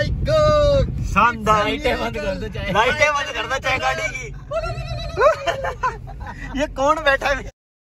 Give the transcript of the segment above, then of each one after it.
My God, शानदार। लाइटें बंद कर दो चाहे गाड़ी की। ये कौन बैठा है?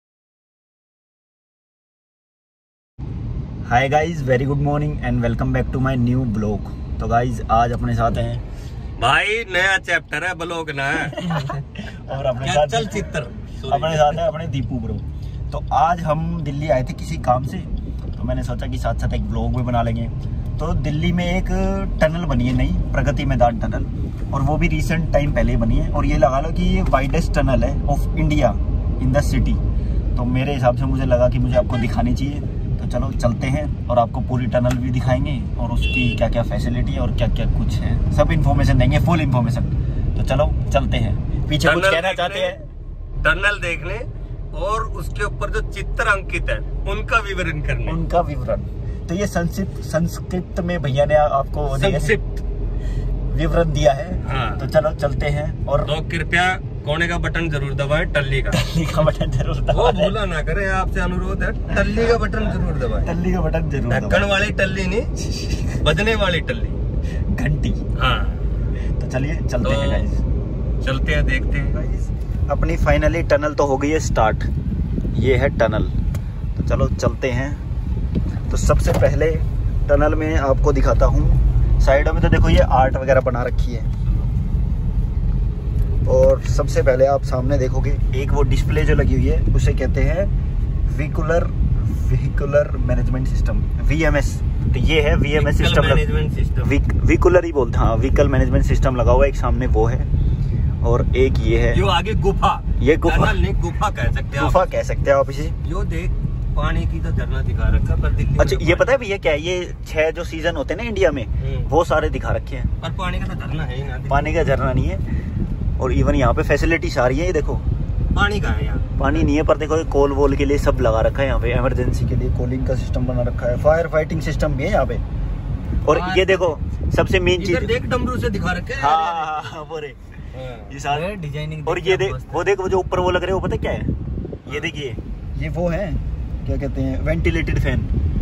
Hi guys, very good morning and welcome back to my new blog. तो गाइज आज अपने साथ हैं भाई, नया चैप्टर है ब्लॉग ना और अपने साथ चलचित्र अपने साथ है अपने दीपू ब्रो। तो आज हम दिल्ली आए थे किसी काम से, तो मैंने सोचा कि साथ साथ एक ब्लॉग भी बना लेंगे। तो दिल्ली में एक टनल बनी है नई, प्रगति मैदान टनल, और वो भी रिसेंट टाइम पहले ही बनी है। और ये लगा लो कि ये वाइडेस्ट टनल है of India in the city. तो मेरे हिसाब से मुझे लगा कि मुझे आपको दिखानी चाहिए। तो चलो चलते हैं और आपको पूरी टनल भी दिखाएंगे और उसकी क्या क्या फैसिलिटी और क्या क्या कुछ है, सब इन्फॉर्मेशन देंगे, फुल इन्फॉर्मेशन। तो चलो चलते हैं। पीछे कुछ कहना चाहते हैं? टनल देखने और उसके ऊपर जो चित्र अंकित है उनका विवरण करने। उनका विवरण तो ये संस्कृत में भैया ने आपको संक्षिप्त विवरण दिया है। हाँ। तो चलो चलते हैं। और तो कृपया कोने का बटन जरूर दबाएं, टल्ली का बटन जरूर वो दबाएं। भूला ना करें, आपसे अनुरोध है, टल्ली का बटन जरूर दबाएं। टल्ली का बटन जरूर ढक्कन वाली टल्ली नहीं, बजने वाली टल्ली, घंटी। हाँ। तो चलिए चलते हैं गाइस। चलते हैं, देखते हैं। अपनी फाइनली टनल तो हो गई है स्टार्ट। ये है टनल। तो चलो चलते हैं। तो सबसे पहले टनल में आपको दिखाता हूँ, साइडों में तो देखो ये आर्ट वगैरह बना रखी है। और सबसे पहले आप सामने देखोगे एक वो डिस्प्ले जो लगी हुई है, उसे कहते हैं व्हीकुलर मैनेजमेंट सिस्टम, VMS। तो ये है VMS सिस्टम, व्हीकुलर ही बोलते हैं। हाँ, व्हीकल मैनेजमेंट सिस्टम लगा हुआ है। एक सामने वो है और एक ये है जो आगे गुफा, ये गुफा नहीं, गुफा कह सकते हैं, गुफा कह सकते हैं आप इसे। जो देख पानी की तो झरना दिखा रखा पर दिल्ली। अच्छा, ये पता है भैया क्या है? ये 6 जो सीजन होते हैं ना इंडिया में, वो सारे दिखा रखे हैं। पर पानी का तो झरना है ही ना, पानी का झरना नहीं है। और इवन यहाँ पे फैसिलिटी सारी है। ये देखो पानी का है, यहाँ पानी नहीं है, पर देखो कॉल वॉल के लिए सब लगा रखा है यहाँ पे। इमरजेंसी के लिए कॉलिंग का सिस्टम बना रखा है, फायर फाइटिंग सिस्टम भी है यहाँ पे। और ये देखो सबसे मेन चीज, देख डमरू से दिखा रखे हैं। हाँ, वो रे ये सारे डिजाइनिंग। और ये देख वो जो ऊपर वो लग रहे हैं, वो पता क्या है? ये देखिए, ये वो है, क्या कहते हैं, वेंटिलेटेड फैन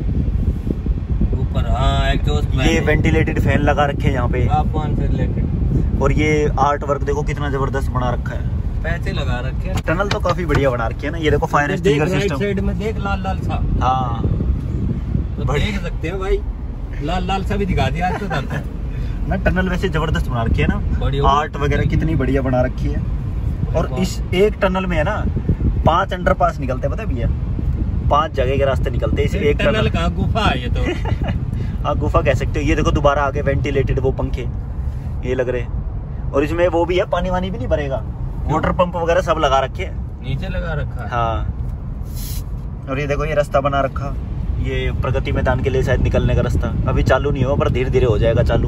ऊपर। हाँ, एग्जॉस्ट फैन। ये वेंटिलेटेड फैन लगा रखे हैं यहाँ पे, तापमान से रिलेटेड। और ये आर्ट वर्क देखो कितना जबरदस्त बना रखा है, पैसे लगा रखे हैं। टनल तो काफी बढ़िया बना रखी है ना। ये देखो फायर एक्सटिंग्विशर सिस्टम, साइड में देख लाल लाल सा। हाँ, तो देख सकते हैं भाई, लाल लाल सा भी दिखा दिया आज तो ना। टनल वैसे जबरदस्त बना रखी है ना, आर्ट वगैरह कितनी बढ़िया बना रखी है। और इस एक टनल में है ना 5 अंडरपास निकलते हैं, पता है भैया? 5 जगह के रास्ते निकलते हैं इस एक टनल का। गुफा है ये तो। हाँ, गुफा कह सकते हो। ये देखो दोबारा आगे वेंटिलेटेड वो पंखे ये लग रहे हैं। और इसमें वो भी है, पानी वानी भी नहीं भरेगा, वाटर पंप वगैरह सब लगा रखे हैं, नीचे लगा रखा है। हाँ। और ये देखो ये रास्ता बना रखा, ये प्रगति मैदान के लिए शायद निकलने का रास्ता अभी चालू नहीं हुआ, पर धीरे धीरे हो जाएगा चालू।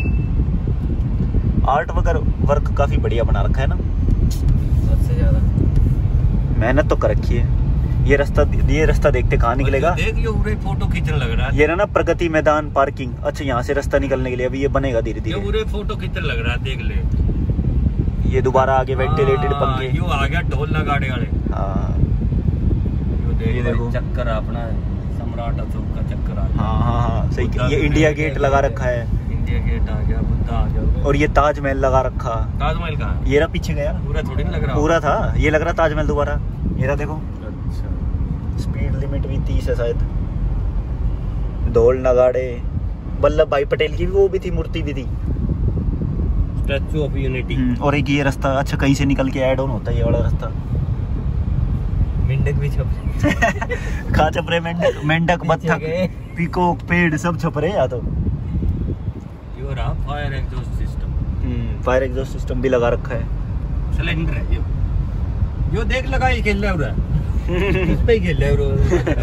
आर्ट वर्क काफी बढ़िया बना रखा है ना, सबसे ज्यादा मेहनत तो कर रखी है। ये रास्ता देखते कहाँ निकलेगा? देख, ये पूरे फोटो खींचने लग रहा है। ये ना प्रगति मैदान पार्किंग। अच्छा, यहाँ से रास्ता निकलने के लिए अभी ये बनेगा धीरे धीरे। पूरे फोटो खींचने लग रहा है, देख ले। ये दोबारा आगे वेंटिलेटेड पंखे, यो आ गया ढोल लगाने वाले। हाँ, ये देखो चक्कर अपना सम्राट अशोक का चक्कर आ गया। हाँ हाँ हाँ, सही। ये इंडिया गेट लगा रखा है, इंडिया गेट आ गया, बुद्धा आ गया। और ये ताजमहल लगा रखा। ताजमहल कहाँ? ये रहा पीछे गया, पूरा थोड़ी नहीं लग रहा। पूरा था, ये लग रहा ताजमहल दोबारा। ये रहा देखो। अच्छा, स्पीड लिमिट भी 30 है शायद। ढोल नगाड़े, वल्लभ भाई पटेल की भी वो भी थी, मूर्ति भी थी, स्टैचू ऑफ यूनिटी। और एक ये रास्ता, अच्छा कहीं से निकल के ऐड ऑन होता है ये वाला रास्ता। मेंढक भी छप रहे। कहाँ छप रहे? मेंढक, बत्तख, पीकॉक, पेड़ सब छप रहे यहाँ तो। ये रहा fire exhaust system. Fire exhaust system भी लगा रखा है। सिलेंडर है यो देख, लगा ही खेल रहा है इस पे ही खेल रहा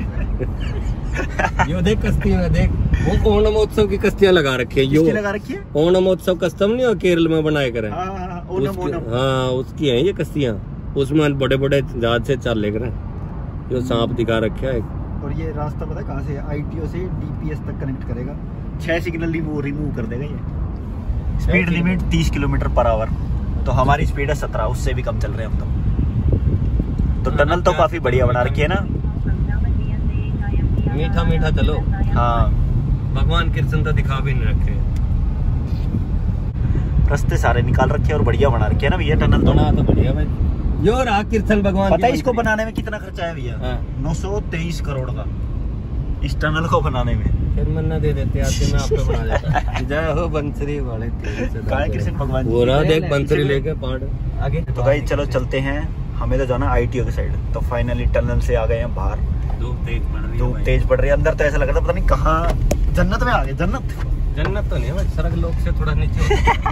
है। यो देख कश्तियां में, देख वो ओणम उत्सव की कश्तियां लगा रखी है। यो लगा रखी है, ओणम उत्सव कस्टम नहीं हो केरल में बनाए करे। ओणम। हाँ, उसकी है ये कश्तियां, उसमें बड़े बड़े जहाज से चल ले करे। यो सांप दिखा रखा है। और ये रास्ता पता है कहाँ से? ITO से DPS तक कनेक्ट करेगा। 6 सिग्नल रिमूव कर देगा ये। Speed limit 30 km/h। तो हमारी स्पीड है 17, उससे भी कम चल रहे हैं हम तो टनल तो काफी बढ़िया बना रखी है ना। मीठा मीठा चलो। हाँ, भगवान कृष्ण तो दिखा भी नहीं रखे, रास्ते सारे निकाल रखे और बढ़िया बना रखे है ना भैया टनल। बना तो बढ़िया भाई। यो रहा कृष्ण भगवान। पता है इसको बनाने में कितना खर्चा है भैया? 923 करोड़ का इस टनल को बनाने में। फिर मन्ना दे देते आते मैं आप पे बना देता। जय हो बंसरी वाले काय कृष्ण भगवान। वो रहा देख बंसरी लेके पहाड़ आगे। तो भाई चलो चलते हैं, हमें तो जाना ITO की साइड। तो फाइनली टनल से आ गए हैं बाहर। धूप तेज पड़ रही है अंदर, तो ऐसा लग रहा था पता नहीं कहाँ जन्नत में आ गए। जन्नत तो नहीं है, सड़क लोग से थोड़ा नीचे।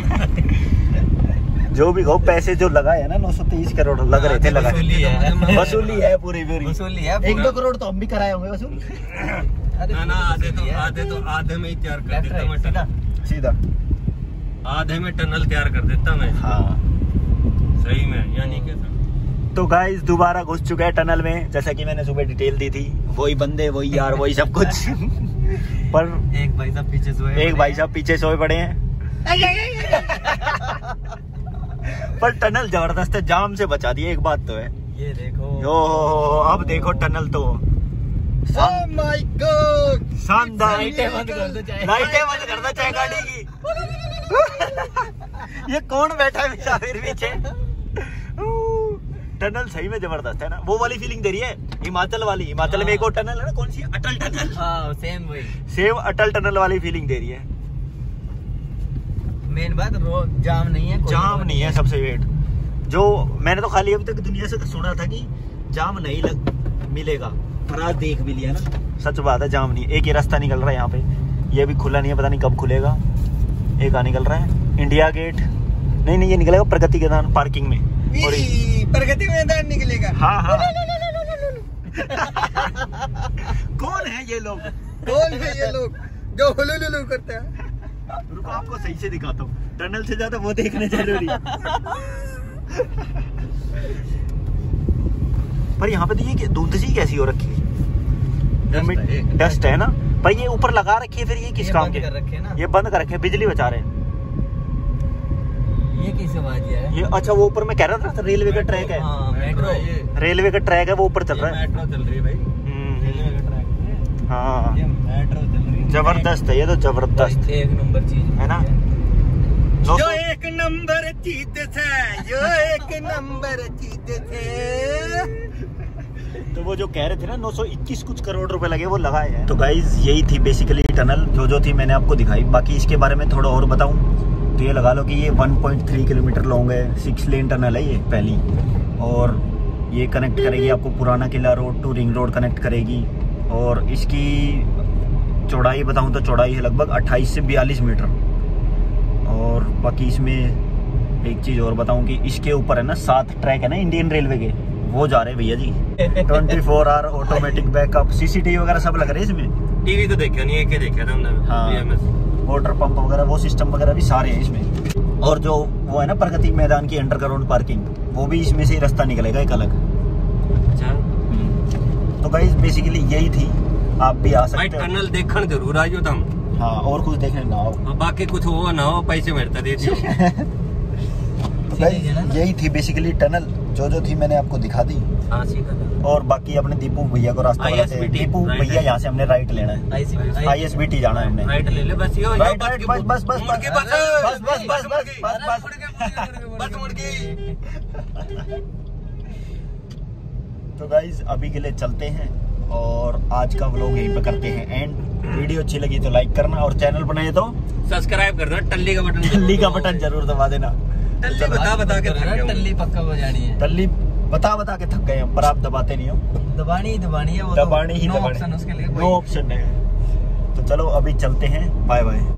जो भी हो, पैसे जो लगाए है ना 923 करोड़ लग रहे थे, लगाए वसूली है पूरी वसूली है। 1-2 करोड़ तो हम भी कराए होंगे वसूल। ना आधे में ही तैयार कर देता मैं टनल, सीधा आधे में टनल तैयार कर देता मैं। हाँ सही में, यानी कि तो गाइस दोबारा घुस चुका है टनल में, जैसा कि मैंने सुबह डिटेल दी थी। वही बंदे, वही यार, वही सब कुछ। पर एक भाई साहब पीछे सोए पड़े हैं। पर टनल जबरदस्त है, जाम से बचा दिया, एक बात तो है। ये देखो, अब देखो टनल तो माय गॉड, शानदार। लाइटें बंद कर दो चाहे गाड़ी की। ये कौन बैठा है मुसाफिर पीछे? टनल सही में जबरदस्त है ना, वो वाली फीलिंग दे रही है हिमाचल वाली। हिमाचल में एक और टनल है ना, कौन सी? Atal tunnel. Same Atal tunnel वाली फीलिंग दे रही है। मेन बात जाम नहीं है, जाम नहीं है सबसे वेट। जो मैंने तो खाली अभी तक दुनिया से सुना था कि जाम नहीं मिलेगा, पर आज देख भी लिया ना, सच बात है, जाम नहीं। एक ही रास्ता निकल रहा है यहाँ पे, ये भी खुला नहीं है, पता नहीं कब खुलेगा। एक निकल रहा है इंडिया गेट, नहीं ये निकलेगा प्रगति मैदान पार्किंग में। और प्रगति मैदान निकलेगा। हाँ। कौन है ये लोग जो हुलुलुलु करते हैं? रुको आपको सही से दिखाता हूँ, टनल से ज्यादा वो देखने जरूरी है। पर यहाँ पे देखिए धुंध सी कैसी हो रखी है, डस्ट है ना। पर ये ऊपर लगा रखी है, फिर ये किस काम के? ये बंद कर रखे, बिजली बचा रहे हैं। ये किस आवाज है? ये अच्छा, वो ऊपर मैं कह रहा था रेलवे का ट्रैक है। मेट्रो, रेलवे का ट्रैक है, वो ऊपर चल रहा है। मेट्रो चल रही है भाई। हाँ, ये मेट्रो चल रही है, जबरदस्त है ये तो, जबरदस्त एक नंबर चीज है ना। जो एक नंबर चीज थे। तो वो जो कह रहे थे ना 921 कुछ करोड़ रुपए लगे, वो लगाए हैं। तो गाइज यही थी बेसिकली टनल, जो थी मैंने आपको दिखाई। बाकी इसके बारे में थोड़ा और बताऊं तो ये लगा लो कि ये 1.3 किलोमीटर लॉन्ग है, 6 लेन टनल है ये पहली। और ये कनेक्ट करेगी आपको Purana Qila road to ring road connect करेगी। और इसकी चौड़ाई बताऊं तो चौड़ाई है लगभग 28 से 42 मीटर। और बाकी इसमें एक चीज़ और बताऊं कि इसके ऊपर है ना 7 ट्रैक है ना इंडियन रेलवे के, वो जा रहे हैं भैया जी। 24 आवर ऑटोमेटिक बैकअप, CCTV वगैरह सब लग रहे हैं इसमें। टीवी तो देखा नहीं है, क्या देखा था हमने। हाँ, वाटर पंप वगैरह वो सिस्टम वगैरह भी सारे हैं इसमें। और जो वो है ना प्रगति मैदान की अंडरग्राउंड पार्किंग, वो भी इसमें से ही रास्ता निकलेगा एक अलग। अच्छा, तो गाइस बेसिकली यही थी, आप भी आ सकते हो। टनल देखने जरूर आइयो तुम। हाँ, और कुछ देखने ना हो, बाकी कुछ हो ना हो, पैसे मेरे दे दियो। तो गाइस यही थी बेसिकली टनल, जो थी मैंने आपको दिखा दी। और बाकी अपने दीपू भैया को रास्ता बताते। दीपू भैया यहाँ से हमने राइट लेना है, ISBT जाना है हमने। राइट ले ले बस, यो राइट बस। तो गाइज अभी के लिए चलते हैं और आज का व्लॉग यहीं पे करते हैं एंड। वीडियो अच्छी लगी तो लाइक करना और चैनल बनाए तो सब्सक्राइब करना, टल्ली का बटन जरूर दबा देना। टल्ली बता के टल्ली पक्का बजानी है। टल्ली बता के थक गए हम, पर आप दबाते नहीं हो। दबानी ही है वो, दबानी ही नो ऑप्शन उसके लिए, नो ऑप्शन है। तो चलो अभी चलते हैं, बाय बाय।